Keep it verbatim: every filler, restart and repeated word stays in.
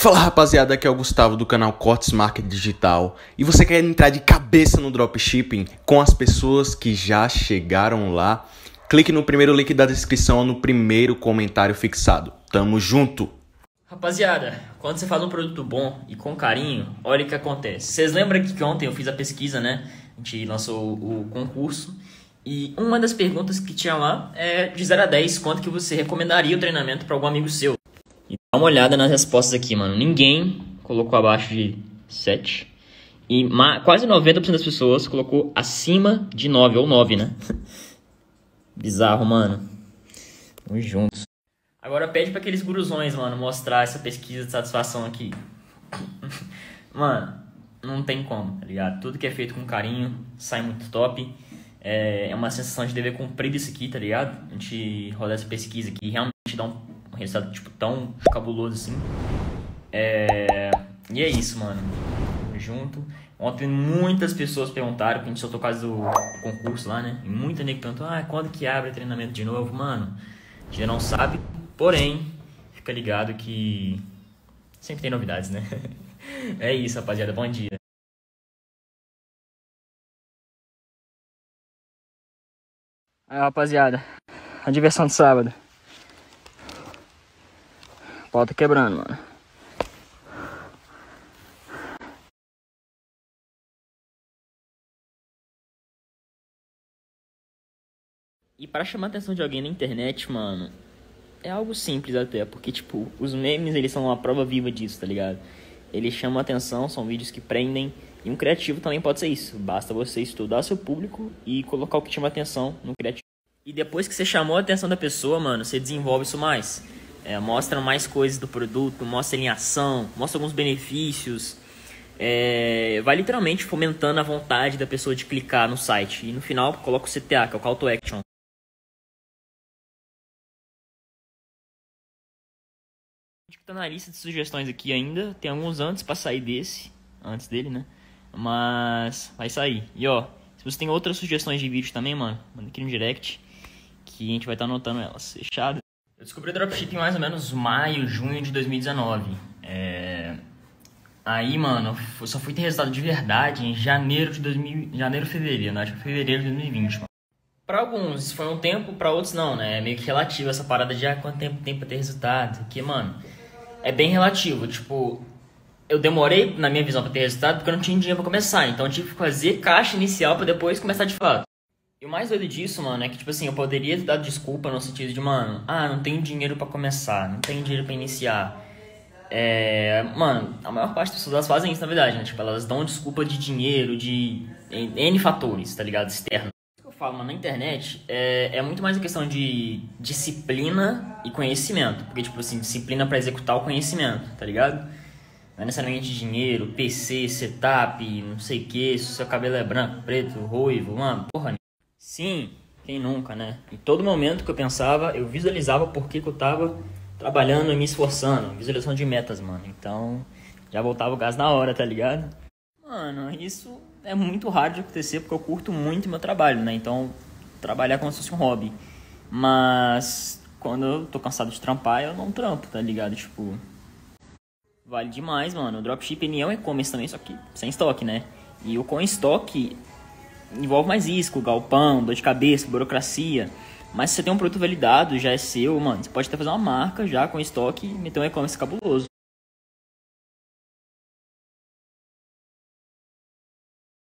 Fala rapaziada, aqui é o Gustavo do canal Cortes Marketing Digital e você quer entrar de cabeça no dropshipping com as pessoas que já chegaram lá? Clique no primeiro link da descrição ou no primeiro comentário fixado. Tamo junto! Rapaziada, quando você faz um produto bom e com carinho, olha o que acontece. Vocês lembram que ontem eu fiz a pesquisa, né? A gente lançou o concurso e uma das perguntas que tinha lá é de zero a dez, quanto que você recomendaria o treinamento para algum amigo seu? E dá uma olhada nas respostas aqui, mano. Ninguém colocou abaixo de sete. E ma- quase noventa por cento das pessoas colocou acima de nove, ou nove, né? Bizarro, mano. Tamo juntos. Agora pede pra aqueles guruzões, mano, mostrar essa pesquisa de satisfação aqui. Mano, não tem como, tá ligado? Tudo que é feito com carinho sai muito top. É uma sensação de dever cumprido isso aqui, tá ligado? A gente roda essa pesquisa aqui e realmente dá um um resultado, tipo, tão cabuloso assim. É... E é isso, mano. Tamo junto. Ontem muitas pessoas perguntaram, porque a gente soltou quase o concurso lá, né? E muita nego perguntou, ah, quando que abre treinamento de novo? Mano, a gente ainda não sabe. Porém, fica ligado que sempre tem novidades, né? É isso, rapaziada. Bom dia. Aí, rapaziada. A diversão de sábado. O pau tá quebrando, mano. E para chamar a atenção de alguém na internet, mano, é algo simples até, porque, tipo, os memes, eles são uma prova viva disso, tá ligado? Eles chamam a atenção, são vídeos que prendem, e um criativo também pode ser isso. Basta você estudar seu público e colocar o que chama atenção no criativo. E depois que você chamou a atenção da pessoa, mano, você desenvolve isso mais. É, mostra mais coisas do produto, mostra ele em ação, mostra alguns benefícios. É, vai literalmente fomentando a vontade da pessoa de clicar no site. E no final coloca o C T A, que é o Call to Action. A gente tá na lista de sugestões aqui ainda. Tem alguns antes pra sair desse. Antes dele, né? Mas vai sair. E ó, se você tem outras sugestões de vídeo também, mano, manda aqui no direct, que a gente vai estar tá anotando elas. Fechado? Eu descobri o dropshipping mais ou menos maio, junho de dois mil e dezenove. É... Aí, mano, eu só fui ter resultado de verdade em janeiro de dois mil... Janeiro, fevereiro, né? Acho que fevereiro de dois mil e vinte, mano. Pra alguns isso foi um tempo, pra outros não, né? É meio que relativo essa parada de ah, quanto tempo tem pra ter resultado. Porque, mano, é bem relativo. Tipo, eu demorei, na minha visão, pra ter resultado porque eu não tinha dinheiro pra começar. Então eu tive que fazer caixa inicial pra depois começar de fato. E o mais doido disso, mano, é que, tipo assim, eu poderia ter dado desculpa no sentido de, mano, ah, não tenho dinheiro pra começar, não tenho dinheiro pra iniciar. É... Mano, a maior parte das pessoas elas fazem isso, na verdade, né? Tipo, elas dão desculpa de dinheiro, de N fatores, tá ligado? Externos. O que eu falo, mano, na internet é, é muito mais a questão de disciplina e conhecimento. Porque, tipo assim, disciplina pra executar o conhecimento, tá ligado? Não é necessariamente dinheiro, P C, setup, não sei o que, se o seu cabelo é branco, preto, ruivo, mano, porra. Sim, quem nunca, né? Em todo momento que eu pensava, eu visualizava por que eu tava trabalhando e me esforçando. Visualização de metas, mano. Então, já voltava o gás na hora, tá ligado? Mano, isso é muito raro de acontecer porque eu curto muito meu trabalho, né? Então, trabalhar como se fosse um hobby. Mas, quando eu tô cansado de trampar, eu não trampo, tá ligado? Tipo, vale demais, mano. O dropshipping é um e-commerce também, só que sem estoque, né? E o com estoque envolve mais risco, galpão, dor de cabeça, burocracia. Mas se você tem um produto validado, já é seu, mano, você pode até fazer uma marca já com estoque e meter um e-commerce cabuloso.